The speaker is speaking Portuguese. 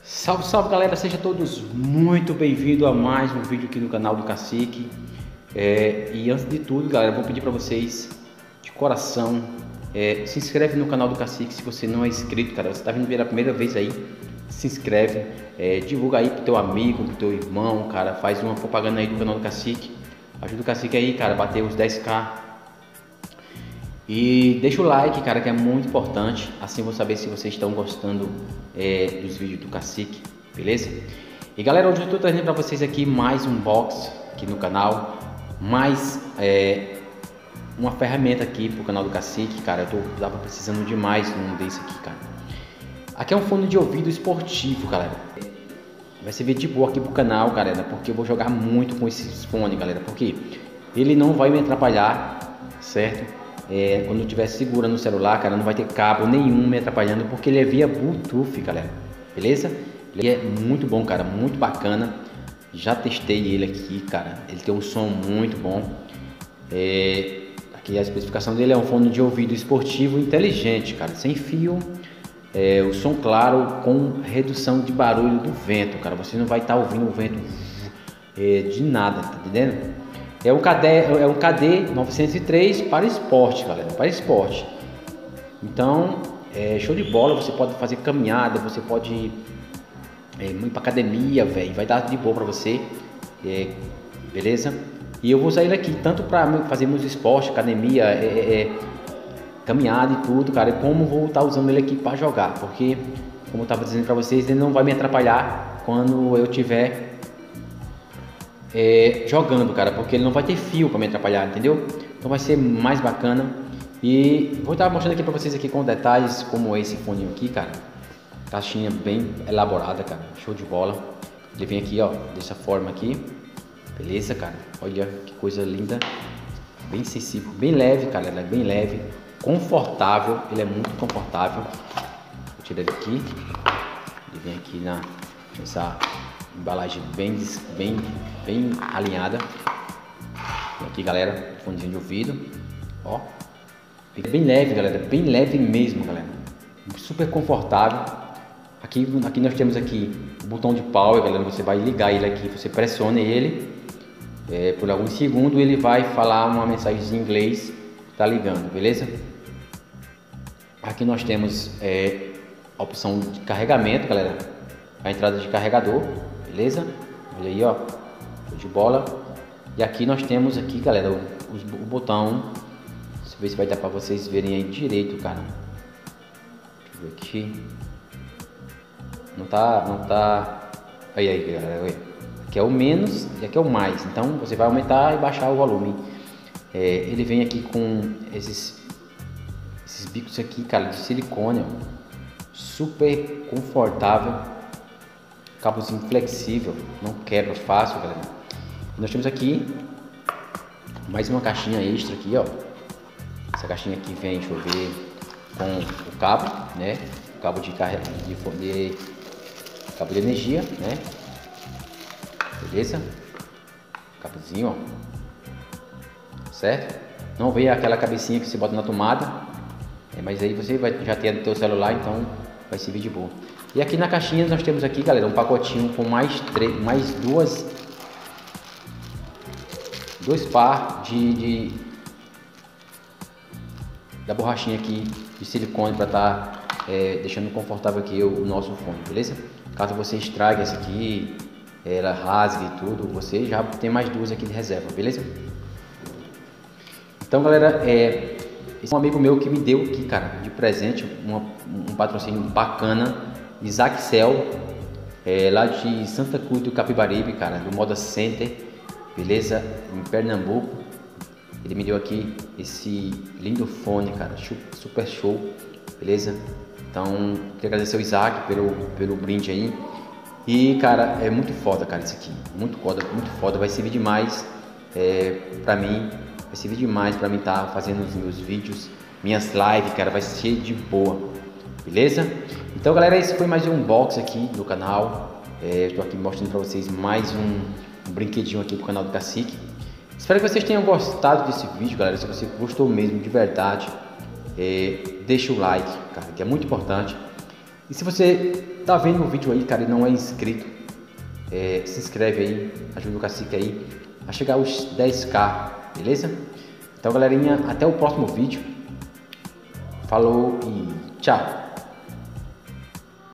Salve, salve galera, sejam todos muito bem-vindos a mais um vídeo aqui no canal do Cacique. E antes de tudo, galera, vou pedir para vocês de coração, se inscreve no canal do Cacique se você não é inscrito, cara. Você está vindo pela primeira vez aí, se inscreve, divulga aí pro teu amigo, pro teu irmão, cara, faz uma propaganda aí do canal do Cacique. Ajuda o Cacique aí, cara, a bater os 10k. E deixa o like, cara, que é muito importante. Assim eu vou saber se vocês estão gostando dos vídeos do Cacique, beleza? E galera, hoje eu estou trazendo para vocês aqui mais um box aqui no canal, mais uma ferramenta aqui pro canal do Cacique, cara. Eu tava precisando demais de um desse aqui, cara. Aqui é um fone de ouvido esportivo, galera. Vai servir de boa aqui pro canal, galera, porque eu vou jogar muito com esses fones, galera, porque ele não vai me atrapalhar, certo? Quando eu estiver segurando no celular, cara, não vai ter cabo nenhum me atrapalhando, porque ele é via Bluetooth, galera, beleza? Ele é muito bom, cara, muito bacana. Já testei ele aqui, cara, ele tem um som muito bom. Aqui a especificação dele é um fone de ouvido esportivo inteligente, cara, sem fio, o som claro com redução de barulho do vento, cara. Você não vai estar ouvindo o vento de nada, tá entendendo? É um KD 903 para esporte, galera, para esporte. Então, show de bola. Você pode fazer caminhada, você pode ir para academia, velho, vai dar de boa para você, beleza? E eu vou usar ele aqui tanto para fazer meus esportes, academia, caminhada e tudo, cara, como vou estar usando ele aqui para jogar, porque, como eu estava dizendo para vocês, ele não vai me atrapalhar quando eu tiver jogando, cara, porque ele não vai ter fio para me atrapalhar, entendeu? Então vai ser mais bacana. E vou estar mostrando aqui para vocês aqui com detalhes como esse fone aqui, cara. Caixinha bem elaborada, cara, show de bola. Ele vem aqui, ó, dessa forma aqui, beleza, cara? Olha que coisa linda, bem sensível, bem leve, cara. Ele é bem leve, confortável, ele é muito confortável. Vou tirar ele aqui. Ele vem aqui nessa embalagem bem alinhada. Aqui, galera, fonezinho de ouvido, ó, fica bem leve, galera, bem leve mesmo, galera, super confortável. Aqui nós temos aqui o botão de power, galera. Você vai ligar ele aqui, você pressiona ele, por alguns segundos ele vai falar uma mensagem em inglês, tá ligando, beleza? Aqui nós temos a opção de carregamento, galera, a entrada de carregador, beleza? Olha aí, ó, show de bola. E aqui nós temos aqui, galera, o botão. Deixa eu ver se vai dar para vocês verem aí direito, cara. Deixa eu ver aqui. Não tá. Aí, galera. Aí. Aqui é o menos e aqui é o mais. Então você vai aumentar e baixar o volume. Ele vem aqui com esses bicos aqui, cara, de silicone, ó, super confortável. Cabozinho flexível, não quebra fácil, galera. E nós temos aqui mais uma caixinha extra aqui, ó. Essa caixinha aqui vem, deixa eu ver, com o cabo, né? Cabo de carga, cabo de energia, né? Beleza? Cabozinho, ó. Certo? Não vem aquela cabecinha que você bota na tomada, mas aí você já tem no teu celular, então vai servir de boa. E aqui na caixinha nós temos aqui, galera, um pacotinho com mais dois par da borrachinha aqui de silicone para estar deixando confortável aqui o nosso fone, beleza? Caso você estrague essa aqui, ela rasgue e tudo, você já tem mais duas aqui de reserva, beleza? Então, galera, esse é um amigo meu que me deu aqui, cara, de presente, um patrocínio bacana. Isaac Cell, lá de Santa Cruz do Capibaribe, cara, do Moda Center, beleza? Em Pernambuco. Ele me deu aqui esse lindo fone, cara, super show, beleza? Então, quero agradecer ao Isaac pelo brinde aí. E, cara, é muito foda, cara, isso aqui, muito foda, vai servir demais pra mim, pra mim estar fazendo os meus vídeos, minhas lives, cara, vai ser de boa, beleza? Então, galera, esse foi mais um unboxing aqui do canal. Estou aqui mostrando para vocês mais um brinquedinho aqui do canal do Cacique. Espero que vocês tenham gostado desse vídeo, galera. Se você gostou mesmo, de verdade, deixa o like, cara, que é muito importante. E se você tá vendo o vídeo aí, cara, e não é inscrito, se inscreve aí, ajuda o Cacique aí a chegar aos 10k, beleza? Então, galerinha, até o próximo vídeo. Falou e tchau!